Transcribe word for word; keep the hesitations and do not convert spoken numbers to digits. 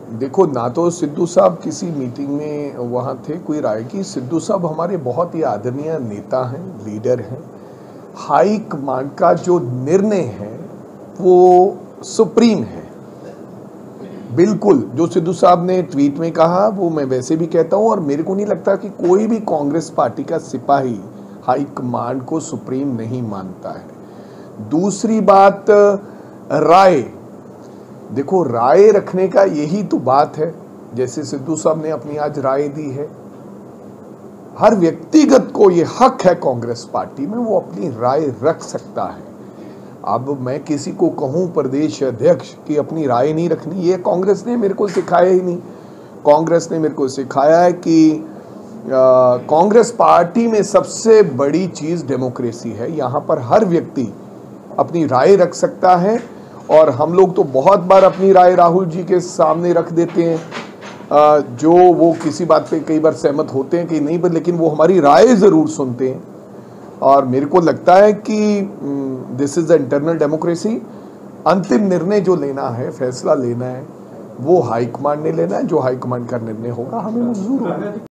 देखो, ना तो सिद्धू साहब किसी मीटिंग में वहाँ थे कोई राय की। सिद्धू साहब हमारे बहुत ही आदरणीय नेता हैं, लीडर हैं। हाई कमांड का जो निर्णय है वो सुप्रीम है। बिल्कुल, जो सिद्धू साहब ने ट्वीट में कहा वो मैं वैसे भी कहता हूँ, और मेरे को नहीं लगता कि कोई भी कांग्रेस पार्टी का सिपाही हाई कमांड को सुप्रीम नहीं मानता है। दूसरी बात, राय, देखो राय रखने का यही तो बात है। जैसे सिद्धू साहब ने अपनी आज राय दी है, हर व्यक्तिगत को ये हक है कांग्रेस पार्टी में, वो अपनी राय रख सकता है। अब मैं किसी को कहूं प्रदेश अध्यक्ष की अपनी राय नहीं रखनी, ये कांग्रेस ने मेरे को सिखाया ही नहीं। कांग्रेस ने मेरे को सिखाया है कि कांग्रेस पार्टी में सबसे बड़ी चीज डेमोक्रेसी है। यहाँ पर हर व्यक्ति अपनी राय रख सकता है, और हम लोग तो बहुत बार अपनी राय राहुल जी के सामने रख देते हैं, जो वो किसी बात पे कई बार सहमत होते हैं कि नहीं, पर लेकिन वो हमारी राय ज़रूर सुनते हैं। और मेरे को लगता है कि this is the internal democracy. अंतिम निर्णय जो लेना है, फैसला लेना है, वो हाईकमांड ने लेना है। जो हाईकमांड का निर्णय होगा हमें मंजूर होगा।